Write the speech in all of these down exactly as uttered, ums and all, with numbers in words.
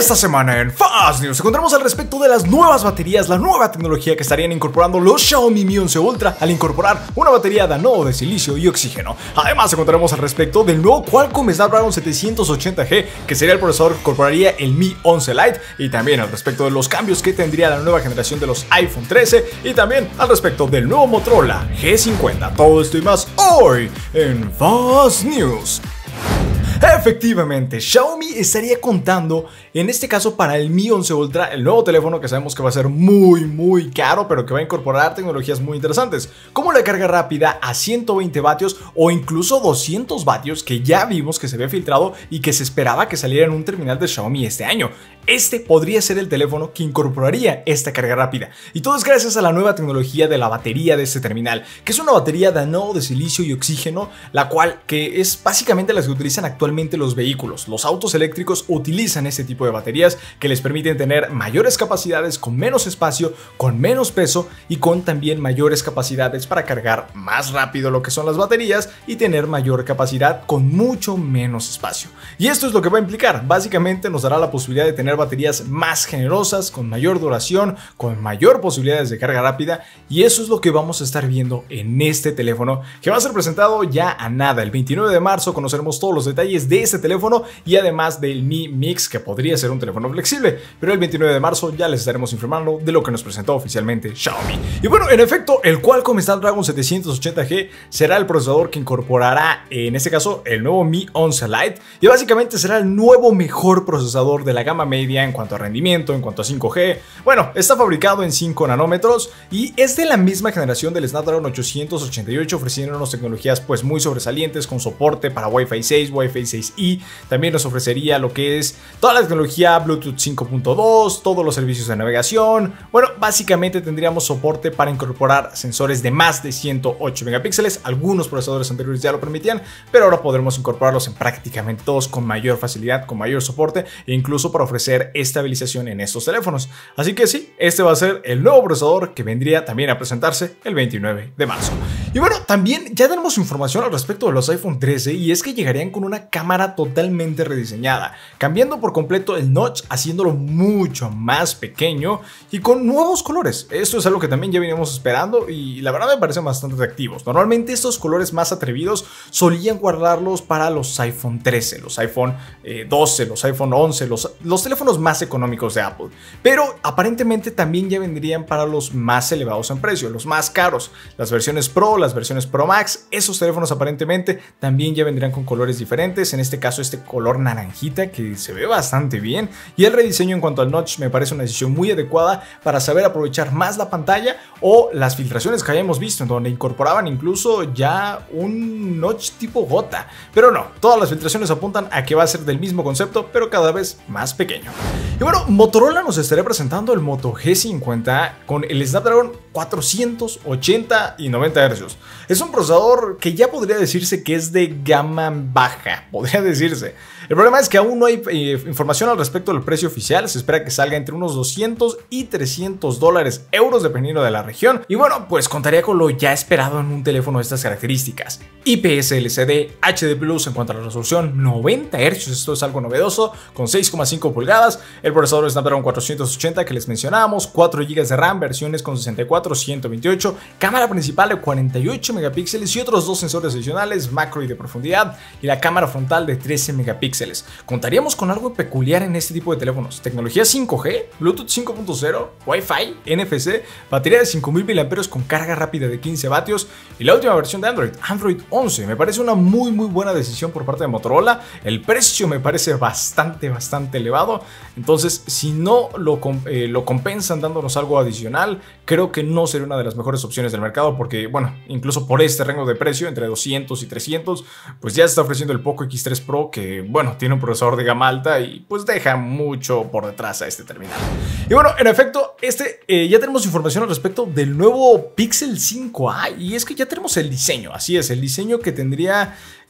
Esta semana en Fast News encontramos al respecto de las nuevas baterías, la nueva tecnología que estarían incorporando los Xiaomi Mi once Ultra al incorporar una batería de anodo de silicio y oxígeno. Además encontraremos al respecto del nuevo Qualcomm Snapdragon setecientos ochenta G, que sería el procesador que incorporaría el Mi once Lite, y también al respecto de los cambios que tendría la nueva generación de los iPhone trece, y también al respecto del nuevo Motorola G cincuenta. Todo esto y más hoy en Fast News. Efectivamente, Xiaomi estaría contando, en este caso para el Mi once Ultra, el nuevo teléfono que sabemos que va a ser muy muy caro, pero que va a incorporar tecnologías muy interesantes, como la carga rápida a ciento veinte vatios o incluso doscientos vatios, que ya vimos que se había filtrado y que se esperaba que saliera en un terminal de Xiaomi este año. Este podría ser el teléfono que incorporaría esta carga rápida, y todo es gracias a la nueva tecnología de la batería de este terminal, que es una batería de anodo de silicio y oxígeno, la cual que es básicamente las que utilizan actualmente los vehículos. Los autos eléctricos utilizan este tipo de baterías que les permiten tener mayores capacidades con menos espacio, con menos peso y con también mayores capacidades para cargar más rápido lo que son las baterías y tener mayor capacidad con mucho menos espacio. Y esto es lo que va a implicar, básicamente nos dará la posibilidad de tener baterías más generosas, con mayor duración, con mayor posibilidades de carga rápida, y eso es lo que vamos a estar viendo en este teléfono, que va a ser presentado ya a nada. El veintinueve de marzo conoceremos todos los detalles de este teléfono y además del Mi Mix, que podría ser un teléfono flexible, pero el veintinueve de marzo ya les estaremos informando de lo que nos presentó oficialmente Xiaomi. Y bueno, en efecto, el Qualcomm Snapdragon setecientos ochenta G será el procesador que incorporará, en este caso, el nuevo Mi once Lite, y básicamente será el nuevo mejor procesador de la gama media en cuanto a rendimiento, en cuanto a cinco G. Bueno, está fabricado en cinco nanómetros y es de la misma generación del Snapdragon ochocientos ochenta y ocho, ofreciendo unas tecnologías pues muy sobresalientes, con soporte para Wi-Fi seis, Wi-Fi seis E. También nos ofrecería lo que es toda la tecnología Bluetooth cinco punto dos, todos los servicios de navegación. Bueno, básicamente tendríamos soporte para incorporar sensores de más de ciento ocho megapíxeles. Algunos procesadores anteriores ya lo permitían, pero ahora podremos incorporarlos en prácticamente todos con mayor facilidad, con mayor soporte e incluso para ofrecer estabilización en estos teléfonos. Así que sí, este va a ser el nuevo procesador que vendría también a presentarse el veintinueve de marzo. Y bueno, también ya tenemos información al respecto de los iPhone trece, y es que llegarían con una cámara totalmente rediseñada, cambiando por completo el notch, haciéndolo mucho más pequeño y con nuevos colores. Esto es algo que también ya veníamos esperando y la verdad me parecen bastante atractivos. Normalmente estos colores más atrevidos solían guardarlos para los iPhone trece, los iPhone eh, doce, los iPhone once, los, los teléfonos más económicos de Apple, pero aparentemente también ya vendrían para los más elevados en precio, los más caros, las versiones Pro, las versiones Pro Max. Esos teléfonos aparentemente también ya vendrían con colores diferentes, en este caso este color naranjita que se ve bastante bien, y el rediseño en cuanto al notch me parece una decisión muy adecuada para saber aprovechar más la pantalla o las filtraciones que hayamos visto en donde incorporaban incluso ya un notch tipo gota, pero no, todas las filtraciones apuntan a que va a ser del mismo concepto pero cada vez más pequeño. Y bueno, Motorola nos estaría presentando el Moto G cincuenta con el Snapdragon cuatrocientos ochenta y noventa hercios. Es un procesador que ya podría decirse que es de gama baja, podría decirse. El problema es que aún no hay eh, información al respecto del precio oficial. Se espera que salga entre unos doscientos y trescientos dólares euros dependiendo de la región. Y bueno, pues contaría con lo ya esperado en un teléfono de estas características: I P S L C D, H D plus en cuanto a la resolución, noventa hercios, esto es algo novedoso, con seis coma cinco pulgadas. El procesador Snapdragon cuatrocientos ochenta que les mencionábamos, cuatro gigas de RAM, versiones con sesenta y cuatro, ciento veintiocho, cámara principal de cuarenta y ocho megapíxeles y otros dos sensores adicionales, macro y de profundidad, y la cámara frontal de trece megapíxeles. Contaríamos con algo peculiar en este tipo de teléfonos: tecnología cinco G, Bluetooth cinco punto cero, Wi-Fi, N F C, batería de cinco mil miliamperios hora con carga rápida de quince vatios y la última versión de Android, Android once. Me parece una muy muy buena decisión por parte de Motorola. El precio me parece bastante bastante elevado, entonces si no lo, eh, lo compensan dándonos algo adicional, creo que no sería una de las mejores opciones del mercado, porque bueno, incluso por este rango de precio entre doscientos y trescientos, pues ya se está ofreciendo el Poco X tres Pro, que bueno, tiene un procesador de gama alta y pues deja mucho por detrás a este terminal. Y bueno, en efecto, este eh, ya tenemos información al respecto del nuevo Pixel cinco A, y es que ya tenemos el diseño. Así es, el diseño que tendría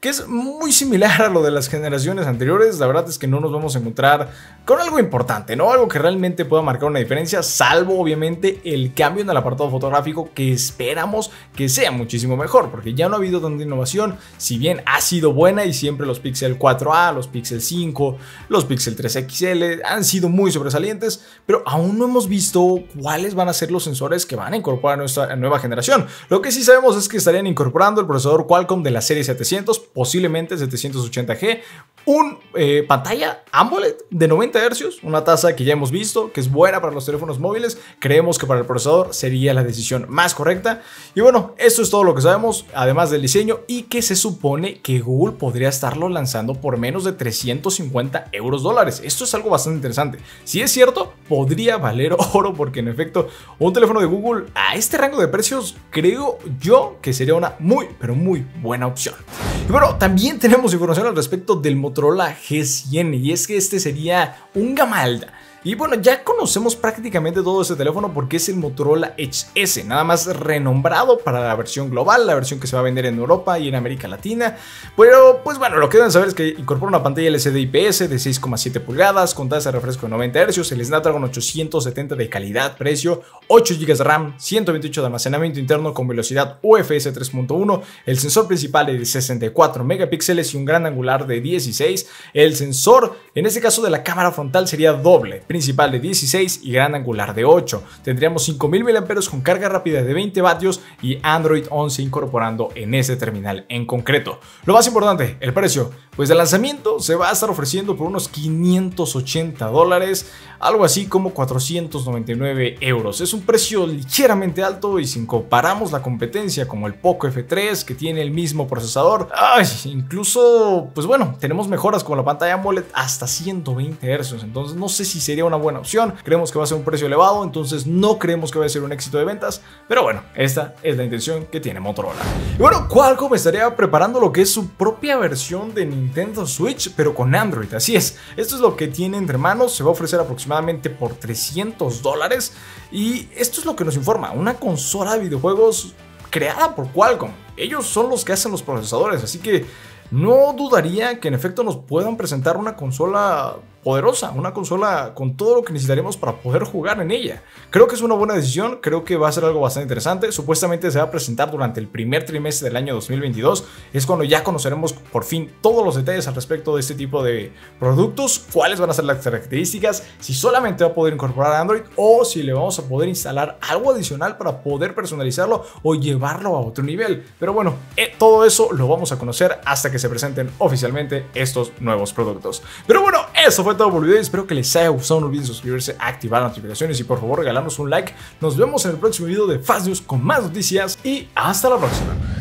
que es muy similar a lo de las generaciones anteriores. La verdad es que no nos vamos a encontrar con algo importante, ¿no? Algo que realmente pueda marcar una diferencia, salvo obviamente el cambio en el apartado fotográfico, que esperamos que sea muchísimo mejor, porque ya no ha habido tanta innovación. Si bien ha sido buena y siempre los Pixel cuatro A, los Pixel cinco, los Pixel tres X L han sido muy sobresalientes, pero aún no hemos visto cuáles van a ser los sensores que van a incorporar a nuestra nueva generación. Lo que sí sabemos es que estarían incorporando el procesador Qualcomm de la serie setecientos, posiblemente setecientos ochenta G, un eh, pantalla AMOLED de noventa hercios, una tasa que ya hemos visto que es buena para los teléfonos móviles. Creemos que para el procesador sería la decisión más correcta. Y bueno, esto es todo lo que sabemos, además del diseño, y que se supone que Google podría estarlo lanzando por menos de trescientos cincuenta euros dólares. Esto es algo bastante interesante. Si es cierto, podría valer oro, porque en efecto un teléfono de Google a este rango de precios creo yo que sería una muy pero muy buena opción. Y bueno, también tenemos información al respecto del Motorola G cien, y es que este sería un gama alta. Y bueno, ya conocemos prácticamente todo este teléfono porque es el Motorola Edge S, nada más renombrado para la versión global, la versión que se va a vender en Europa y en América Latina. Pero pues bueno, lo que deben saber es que incorpora una pantalla L C D I P S de seis coma siete pulgadas con tasa de refresco de noventa hercios, el Snapdragon ochocientos setenta de calidad-precio, ocho gigas de RAM, ciento veintiocho de almacenamiento interno con velocidad U F S tres punto uno, el sensor principal de sesenta y cuatro megapíxeles y un gran angular de dieciséis. El sensor, en este caso de la cámara frontal, sería doble, principal de dieciséis y gran angular de ocho. Tendríamos cinco mil miliamperios hora con carga rápida de veinte vatios y Android once incorporando en ese terminal en concreto. Lo más importante, el precio. Pues de lanzamiento se va a estar ofreciendo por unos quinientos ochenta dólares, algo así como cuatrocientos noventa y nueve euros. Es un precio ligeramente alto, y si comparamos la competencia como el Poco F tres, que tiene el mismo procesador, ay, incluso, pues bueno, tenemos mejoras como la pantalla AMOLED hasta ciento veinte hercios. Entonces no sé si sería una buena opción. Creemos que va a ser un precio elevado, entonces no creemos que vaya a ser un éxito de ventas, pero bueno, esta es la intención que tiene Motorola. Y bueno, Qualcomm estaría preparando lo que es su propia versión de Nintendo Switch, pero con Android. Así es, esto es lo que tiene entre manos. Se va a ofrecer aproximadamente por trescientos dólares, y esto es lo que nos informa: una consola de videojuegos creada por Qualcomm. Ellos son los que hacen los procesadores, así que no dudaría que en efecto nos puedan presentar una consola poderosa, una consola con todo lo que necesitaremos para poder jugar en ella. Creo que es una buena decisión, creo que va a ser algo bastante interesante. Supuestamente se va a presentar durante el primer trimestre del año dos mil veintidós, es cuando ya conoceremos por fin todos los detalles al respecto de este tipo de productos, cuáles van a ser las características, si solamente va a poder incorporar Android o si le vamos a poder instalar algo adicional para poder personalizarlo o llevarlo a otro nivel. Pero bueno, eh, todo eso lo vamos a conocer hasta que se presenten oficialmente estos nuevos productos. Pero bueno, eso fue todo por el video, espero que les haya gustado. No olviden suscribirse, activar las notificaciones y por favor regalarnos un like. Nos vemos en el próximo video de Fast News con más noticias y hasta la próxima.